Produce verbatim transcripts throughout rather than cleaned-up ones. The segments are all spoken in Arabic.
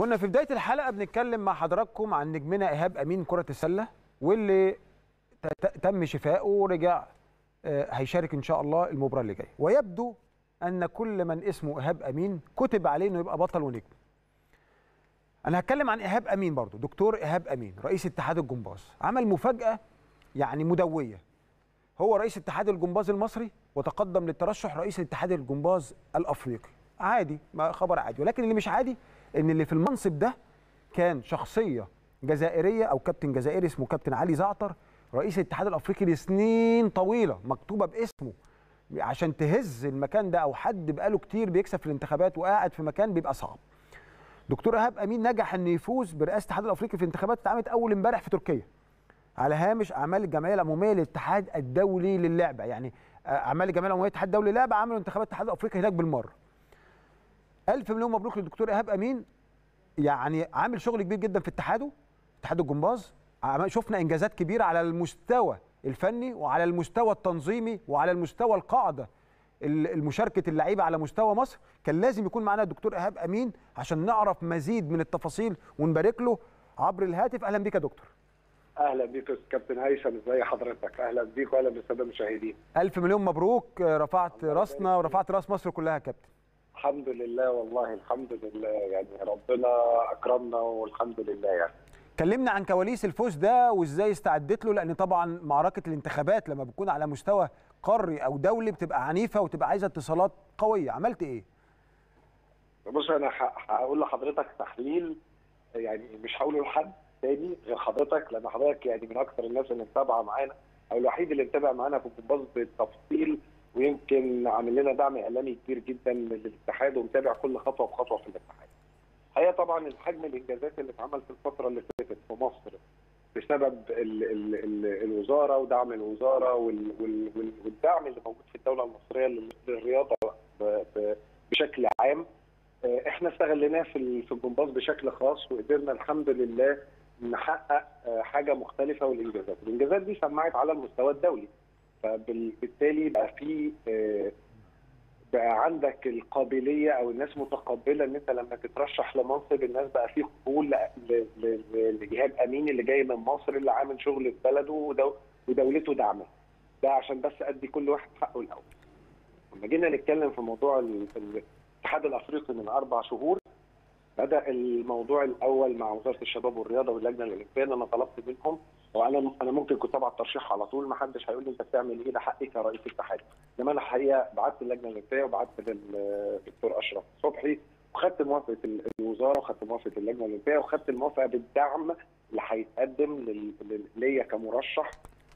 كنا في بداية الحلقة بنتكلم مع حضراتكم عن نجمنا إيهاب أمين كرة السلة، واللي تم شفائه ورجع هيشارك إن شاء الله المباراة اللي جاية. ويبدو أن كل من اسمه إيهاب أمين كتب عليه إنه يبقى بطل ونجم. أنا هتكلم عن إيهاب أمين برضو. دكتور إيهاب أمين رئيس اتحاد الجمباز عمل مفاجأة يعني مدوية. هو رئيس اتحاد الجمباز المصري وتقدم للترشح رئيس اتحاد الجمباز الأفريقي. عادي، ما خبر عادي، ولكن اللي مش عادي ان اللي في المنصب ده كان شخصيه جزائريه او كابتن جزائري اسمه كابتن علي زعتر، رئيس الاتحاد الافريقي لسنين طويله مكتوبه باسمه. عشان تهز المكان ده او حد بقاله كتير بيكسب في الانتخابات وقاعد في مكان بيبقى صعب. دكتور ايهاب امين نجح انه يفوز برئاسه الاتحاد الافريقي في انتخابات اتعملت اول امبارح في تركيا على هامش اعمال الجمعيه العموميه للاتحاد الدولي للعبه. يعني اعمال الجمعيه العموميه للاتحاد الدولي للعبه عملوا انتخابات الاتحاد الافريقي هناك بالمره. ألف مليون مبروك للدكتور إيهاب أمين، يعني عامل شغل كبير جدا في اتحاده اتحاد الجمباز. شفنا انجازات كبيره على المستوى الفني وعلى المستوى التنظيمي وعلى المستوى القاعده المشاركه اللعيبه على مستوى مصر. كان لازم يكون معنا الدكتور إيهاب أمين عشان نعرف مزيد من التفاصيل ونبارك له عبر الهاتف. اهلا بك يا دكتور. اهلا بيك يا كابتن هيثم، ازي حضرتك؟ اهلا بيك واهلا بالساده المشاهدين. ألف مليون مبروك، رفعت راسنا ورفعت راس مصر كلها يا كابتن. الحمد لله، والله الحمد لله، يعني ربنا اكرمنا والحمد لله. يعني كلمنا عن كواليس الفوز ده وازاي استعدت له، لان طبعا معركه الانتخابات لما بتكون على مستوى قاري او دولي بتبقى عنيفه وتبقى عايزه اتصالات قويه. عملت ايه؟ بص، انا هقول لحضرتك تحليل يعني مش هقوله لحد تاني غير حضرتك، لان حضرتك يعني من اكثر الناس اللي متابعه معانا او الوحيد اللي متابع معانا في الجمباز بالتفصيل، ويمكن عامل لنا دعم اعلامي كبير جدا للاتحاد ومتابع كل خطوه بخطوه في الاتحاد. هي طبعا الحجم الانجازات اللي اتعمل في الفتره اللي فاتت في مصر بسبب ال ال ال الوزاره ودعم الوزاره وال وال والدعم اللي موجود في الدوله المصريه للرياضه بشكل عام، احنا استغليناه في في الجمباز بشكل خاص، وقدرنا الحمد لله نحقق حاجه مختلفه. والانجازات الانجازات دي سمعت على المستوى الدولي، فبالتالي بقى في بقى عندك القابليه او الناس متقبله ان انت لما تترشح لمنصب الناس بقى في قبول لإيهاب أمين اللي جاي من مصر اللي عامل شغل في بلده ودولته دعمه. ده عشان بس ادي كل واحد حقه الاول. لما جينا نتكلم في موضوع الاتحاد الافريقي من اربع شهور، بدا الموضوع الاول مع وزاره الشباب والرياضه واللجنه الاولمبيه. انا طلبت منهم، وانا انا ممكن كنت ابعت ترشيح على طول، ما حدش هيقول لي انت بتعمل ايه، ده حقي كرئيس اتحاد. انما انا الحقيقه بعت اللجنه الاولمبيه وبعت للدكتور اشرف صبحي، وخدت موافقه الوزاره وخدت موافقه اللجنه الاولمبيه وخدت الموافقه بالدعم اللي هيتقدم ليا كمرشح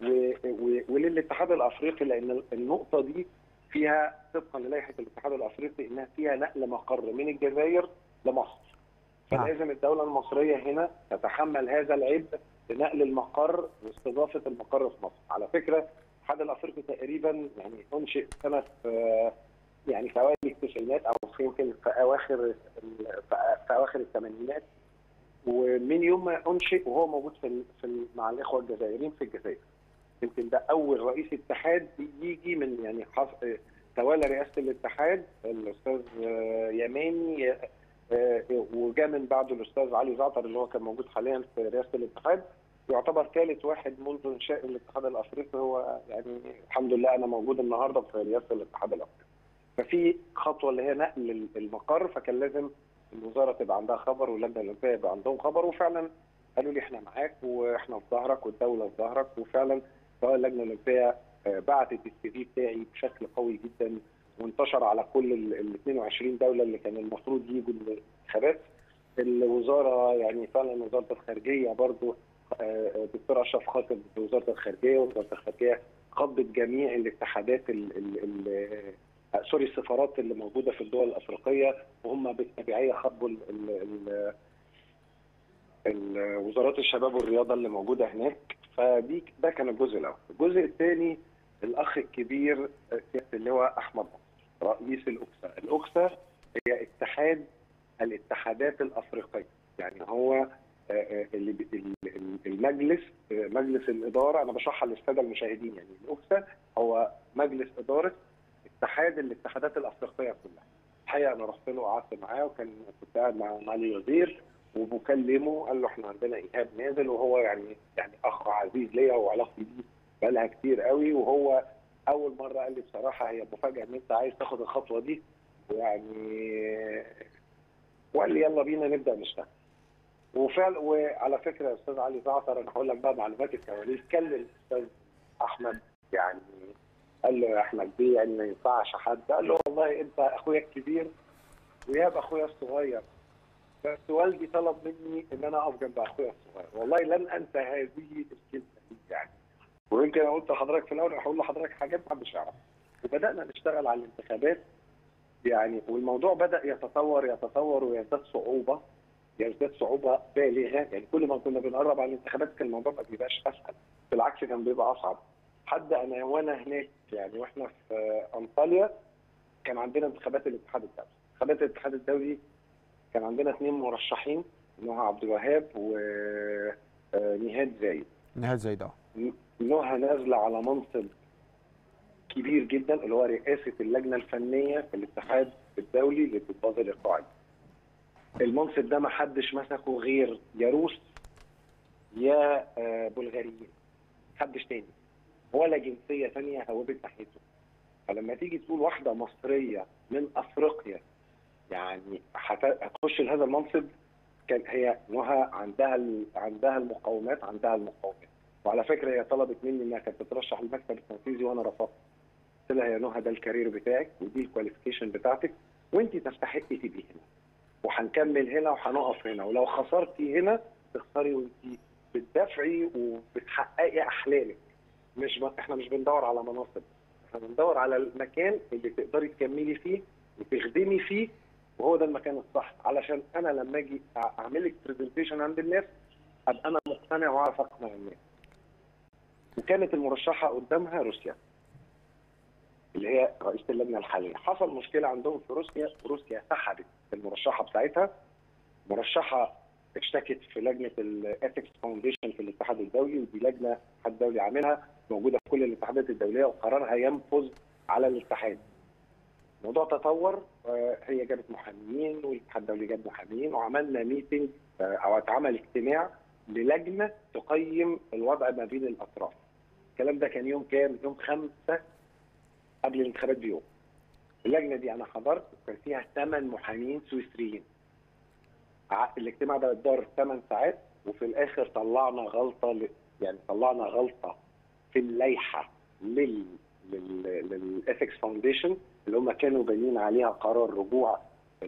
وللاتحاد الافريقي، لان النقطه دي فيها طبقا للائحه الاتحاد الافريقي انها فيها نقل مقر من الجزائر لمصر. فلازم الدوله المصريه هنا تتحمل هذا العبء لنقل المقر واستضافه المقر في مصر. على فكره الاتحاد الافريقي تقريبا يعني انشئ سنه يعني في اوائل التسعينات او يمكن في اواخر في اواخر الثمانينات، ومن يوم ما انشئ وهو موجود في, في مع الاخوه الجزائريين في الجزائر. يمكن ده اول رئيس اتحاد يجي من يعني تولى رئاسه الاتحاد الاستاذ يماني، وجاء من بعده الاستاذ علي زعتر اللي هو كان موجود حاليا في رئاسه الاتحاد. يعتبر ثالث واحد منذ انشاء الاتحاد الافريقي. هو يعني الحمد لله انا موجود النهارده في رئاسه الاتحاد الافريقي. ففي خطوه اللي هي نقل المقر، فكان لازم الوزاره تبقى عندها خبر واللجنه الاولمبيه يبقى عندهم خبر، وفعلا قالوا لي احنا معاك واحنا في ظهرك والدوله في ظهرك. وفعلا سواء اللجنه الاولمبيه بعتت السي في بتاعي بشكل قوي جدا وانتشر على كل ال اثنين وعشرين دوله اللي كان المفروض يجوا الانتخابات. الوزاره يعني فعلا وزاره الخارجيه برضو دكتور اشرف خاطب بوزاره الخارجيه، ووزاره الخارجيه خاطبت جميع الاتحادات ال ال سوري السفارات اللي موجوده في الدول الافريقيه، وهم بالتبعيه خاطبوا وزارات الشباب والرياضه اللي موجوده هناك. فدي ده كان الجزء الاول. الجزء الثاني الاخ الكبير اللي هو احمد رئيس الاوكسا. الاوكسا هي اتحاد الاتحادات الافريقيه، يعني هو اللي المجلس مجلس الاداره. انا بشرحها للساده المشاهدين، يعني الاوكسا هو مجلس اداره اتحاد الاتحادات الافريقيه كلها. الحقيقه انا رحت له وقعدت معاه، وكان كنت قاعد مع معالي الوزير وبكلمه قال له احنا عندنا ايهاب نازل، وهو يعني يعني اخ عزيز ليا وعلاقتي بيه بقالها كتير قوي، وهو اول مره قال لي بصراحه هي مفاجاه ان انت عايز تاخد الخطوه دي، ويعني وقال لي يلا بينا نبدا نشتغل. وفعلا وعلى فكره يا استاذ علي زعتر، انا هقول لك بقى معلومات الكواليس، كلم الاستاذ احمد يعني قال له يا احمد بيه يعني ما ينفعش حد، قال له والله انت اخويا الكبير وياب اخويا الصغير، بس والدي طلب مني ان انا اقف جنب اخويا الصغير، والله لن انسى هذه الكلمه دي يعني. ويمكن انا قلت لحضرتك في الاول، هقول لحضرتك حاجات ما حدش يعرفها. وبدانا نشتغل على الانتخابات يعني، والموضوع بدا يتطور يتطور ويزداد صعوبه يزداد صعوبه بالغه يعني. كل ما كنا بنقرب على الانتخابات كان الموضوع ما بيبقاش اسهل، بالعكس كان بيبقى اصعب. حد انا وانا هناك يعني واحنا في انطاليا كان عندنا انتخابات الاتحاد الدولي. انتخابات الاتحاد الدولي كان عندنا اثنين مرشحين، نهى عبد الوهاب ونهاد زايد. نهاد زايد اه نهى نازله على منصب كبير جدا اللي هو رئاسه اللجنه الفنيه في الاتحاد الدولي للضباط الايقاعي. المنصب ده ما حدش مسكه غير يا روس يا بلغاريين، محدش تاني ولا جنسيه ثانيه هوبت ناحيته. فلما تيجي تقول واحده مصريه من افريقيا يعني هتخش لهذا المنصب، كان هي نهى عندها عندها المقومات عندها المقومات وعلى فكره هي طلبت مني انها كانت تترشح للمكتب التنفيذي وانا رفضت. قلت لها يا نهى ده الكارير بتاعك ودي الكواليفيكيشن بتاعتك وانت تستحقي تبقي هنا، وهنكمل هنا وهنقف هنا، ولو خسرتي هنا تخسري وانت بتدافعي وبتحققي احلامك. مش ب... احنا مش بندور على مناصب، احنا بندور على المكان اللي تقدري تكملي فيه وتخدمي فيه، وهو ده المكان الصح، علشان انا لما اجي اعمل لك برزنتيشن عند الناس ابقى انا مقتنع واعرف اقنع الناس. وكانت المرشحه قدامها روسيا اللي هي رئيسه اللجنه الحاليه. حصل مشكله عندهم في روسيا وروسيا سحبت المرشحه بتاعتها. مرشحه اشتكت في لجنه الاثكس فاونديشن في الاتحاد الدولي، ودي لجنه الاتحاد الدولي عاملها موجوده في كل الاتحادات الدوليه وقرارها ينفذ على الاتحاد. الموضوع تطور، هي جابت محامين والاتحاد الدولي جاب محامين وعملنا ميتنج او اتعمل اجتماع للجنه تقيم الوضع ما بين الاطراف. الكلام ده كان يوم كام؟ يوم خمسة قبل الانتخابات بيوم. اللجنه دي انا حضرت وكان فيها ثمان محامين سويسريين. الاجتماع ده اتدار ثمان ساعات وفي الاخر طلعنا غلطه، يعني طلعنا غلطه في اللائحه لل للاثكس فاونديشن اللي هم كانوا بانيين عليها قرار رجوع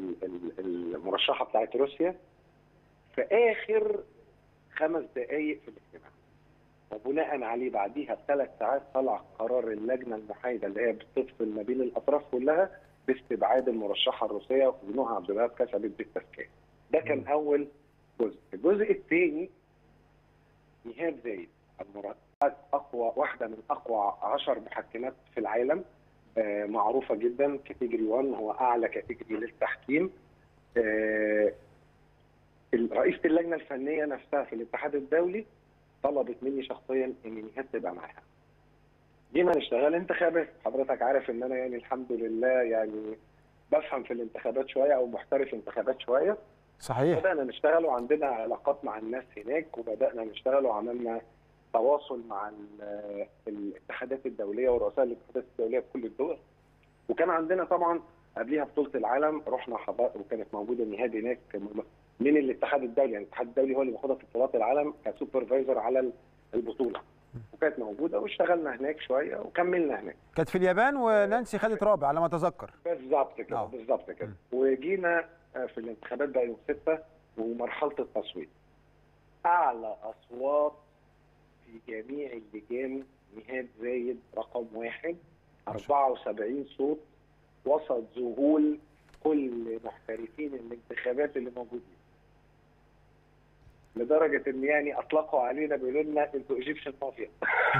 المرشحه بتاعت روسيا في اخر خمس دقائق في الاجتماع. وبناء عليه بعديها بثلاث ساعات طلع قرار اللجنه المحايده اللي هي بتفصل ما بين الاطراف كلها باستبعاد المرشحه الروسيه، ونهى عبد الوهاب كسبت بالتزكيه. ده كان اول جزء. الجزء الثاني نهاد زايد اقوى واحده من اقوى عشر محكمات في العالم، آه معروفه جدا كاتيجوري واحد، هو اعلى كاتيجوري للتحكيم. آه رئيسه اللجنه الفنيه نفسها في الاتحاد الدولي طلبت مني شخصيا ان نهاد تبقى معاها. جينا نشتغل انتخابات. حضرتك عارف ان انا يعني الحمد لله يعني بفهم في الانتخابات شويه او محترف انتخابات شويه. صحيح. بدانا نشتغل وعندنا علاقات مع الناس هناك، وبدانا نشتغل وعملنا تواصل مع الاتحادات الدوليه ورؤساء الاتحادات الدوليه في كل الدول. وكان عندنا طبعا قبليها بطوله العالم رحنا حضر وكانت موجوده نهاد هناك من الاتحاد الدولي، يعني الاتحاد الدولي هو اللي بياخدها في بطولات العالم كسوبرفايزر على البطوله. وكانت موجوده واشتغلنا هناك شويه وكملنا هناك. كانت في اليابان ونانسي خدت رابع على ما اتذكر. بالظبط كده بالظبط كده. وجينا في الانتخابات بقى يوم ستة ومرحله التصويت. اعلى اصوات في جميع اللجان نهاد زايد رقم واحد، أربعة وسبعين صوت وسط ذهول كل محترفين الانتخابات اللي موجودين. لدرجه ان يعني اطلقوا علينا بيقولوا لنا انتوا ايجيبشن مافيا.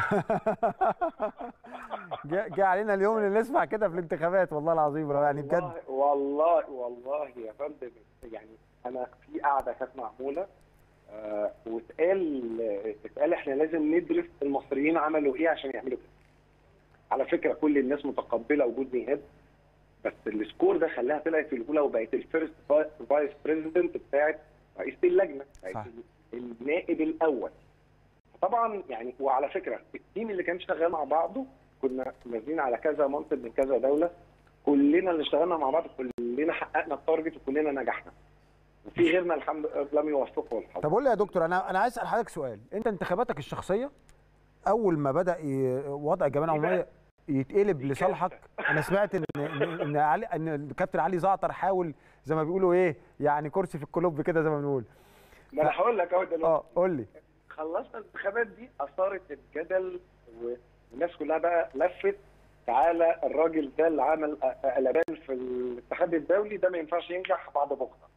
جاء علينا اليوم اللي نسمع كده في الانتخابات والله العظيم يعني بجد. والله والله يا فندم يعني انا في قاعده كانت معموله آه واتقال اتقال احنا لازم ندرس المصريين عملوا ايه عشان يعملوا كده. على فكره كل الناس متقبله وجود نهاد، بس السكور ده خلاها طلعت في الاولى وبقت الفيرست فايس بريزيدنت بتاعت رئيسه اللجنه، صح. النائب الاول. طبعا يعني وعلى فكره التيم اللي كان شغال مع بعضه كنا نازلين على كذا منصب من كذا دوله، كلنا اللي اشتغلنا مع بعض كلنا حققنا التارجت وكلنا نجحنا، وفي غيرنا الحمد لله لم يوفقه الحظ. طب قول لي يا دكتور، انا انا عايز اسال حضرتك سؤال. انت انتخاباتك الشخصيه اول ما بدا وضع الجمعيه العموميه يتقلب لصالحك، انا سمعت ان ان ان علي ان الكابتن علي زعتر حاول زي ما بيقولوا ايه يعني كرسي في الكلوب كده زي ما بنقول. ما انا هقول لك اهو دلوقتي. اه قول لي. خلصنا الانتخابات دي اثارت الجدل والناس كلها بقى لفت، تعالى الراجل ده اللي عمل قلبان في الاتحاد الدولي ده ما ينفعش ينجح بعد بكره.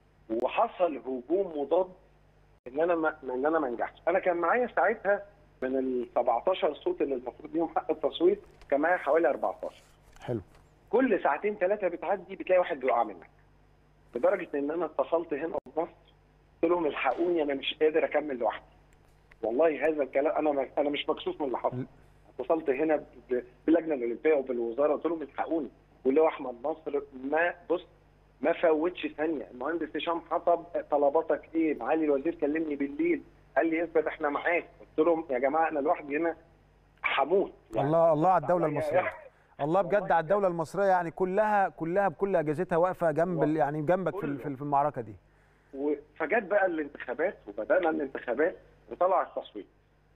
وحصل هجوم مضاد ان انا ما ان انا ما انجحش. انا كان معايا ساعتها من ال سبعتاشر صوت اللي المفروض ليهم حق التصويت كان معايا حوالي اربعتاشر. حلو. كل ساعتين ثلاثه بتعدي بتلاقي واحد بيقع منك. لدرجه ان انا اتصلت هنا في مصر قلت لهم الحقوني انا مش قادر اكمل لوحدي. والله هذا الكلام انا انا مش مكسوف من اللي حصل. اتصلت هنا باللجنه الاولمبيه وبالوزاره قلت لهم الحقوني، واللي هو احمد نصر ما بص ما فوتش ثانيه. المهندس هشام حطب طلباتك ايه؟ معالي الوزير كلمني بالليل قال لي اثبت احنا معاك. قلت لهم يا جماعه انا لوحدي هنا هموت. يعني الله الله على الدوله المصريه. الله بجد على الدوله المصريه، يعني كلها كلها بكل اجهزتها واقفه جنب يعني جنبك في في المعركه دي. فجت بقى الانتخابات وبدانا الانتخابات وطلع التصويت.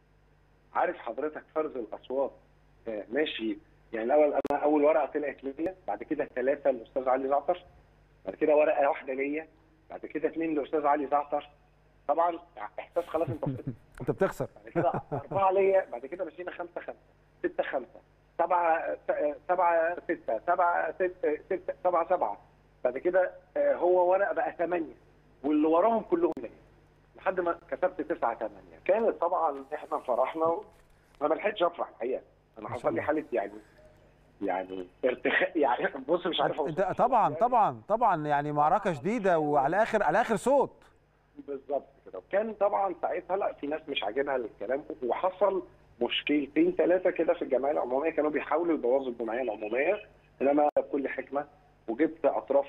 عارف حضرتك فرز الاصوات آه ماشي، يعني الاول انا اول ورقه طلعت ليا، بعد كده ثلاثه للاستاذ علي زعتر، بعد كده ورقه واحده ليا، بعد كده اثنين للاستاذ علي زعتر. طبعا احساس خلاص انت انت بتخسر. بعد كده اربعه ليا، بعد كده مشينا خمسه خمسه، سته خمسه، سبعه سبعه سته، سبعه سته سته سبعه سبعه، بعد كده آه هو ورقه بقى ثمانيه واللي وراهم كلهم ليا لحد ما كتبت تسعه ثمانيه. كانت طبعا احنا فرحنا، انا ما لحقتش افرح الحقيقه، انا حصل لي حاله يعني يعني ارتخاء يعني بص مش عارف انت طبعا يعني طبعا طبعا يعني معركه شديده وعلى اخر على اخر صوت بالظبط كده. وكان طبعا ساعتها لا في ناس مش عاجبها الكلام، وحصل مشكلتين ثلاثه كده في الجمعيه العموميه كانوا بيحاولوا يبوظوا الجمعيه العموميه، انما بكل حكمه وجبت اطراف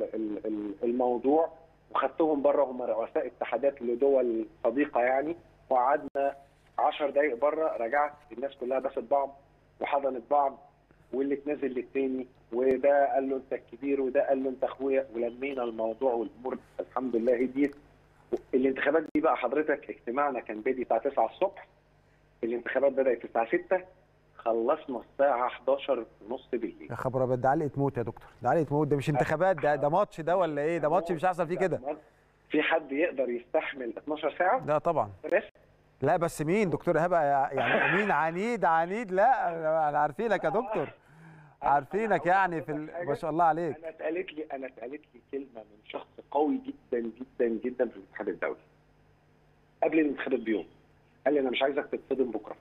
الموضوع وخدتهم بره، هم رؤساء اتحادات لدول صديقه يعني، وقعدنا عشر دقائق بره، رجعت الناس كلها باست بعض وحضنت بعض، واللي اتنازل للتاني، وده قال له انت الكبير وده قال له انت اخويا، ولمينا الموضوع والامور الحمد لله هديت. الانتخابات دي بقى حضرتك اجتماعنا كان بادي الساعه تسعه الصبح، الانتخابات بدات الساعه سته، خلصنا الساعه حداشر ونص بالليل. يا خبر ابيض، ده علقه موت يا دكتور، ده علقه موت، ده مش انتخابات، ده ده ماتش ده ولا ايه؟ ده ماتش مش هيحصل فيه كده. في حد يقدر يستحمل اتناشر ساعه؟ لا طبعا. بس لا بس مين دكتور ايهاب يعني مين عنيد عنيد؟ لا انا عارفينك يا دكتور، عارفينك يعني في ال... ما شاء الله عليك. انا اتقالت لي انا اتقالت لي كلمه من شخص قوي جدا جدا جدا في الاتحاد الدولي قبل الانتخابات بيوم، قال لي انا مش عايزك تتصدم بكره.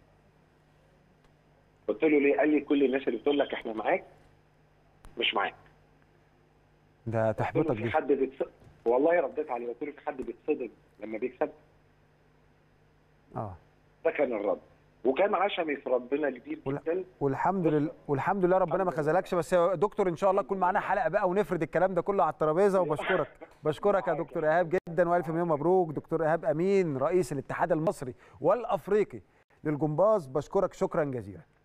قلت له ليه؟ قال لي كل الناس اللي بتقول لك احنا معاك مش معاك. ده تحبطك دي. دي. في حد بيتصدم، والله رديت عليه قلت له في حد بيتصدم لما بيكسب؟ اه ده كان الرد، وكان عشمي في ربنا كبير جدا، والحمد لله والحمد لله ربنا ما خذلكش. بس يا دكتور ان شاء الله تكون معانا حلقه بقى ونفرد الكلام ده كله على الترابيزه. وبشكرك بشكرك يا دكتور ايهاب جدا، والف مليون مبروك. دكتور ايهاب امين رئيس الاتحاد المصري والافريقي للجمباز، بشكرك شكرا جزيلا.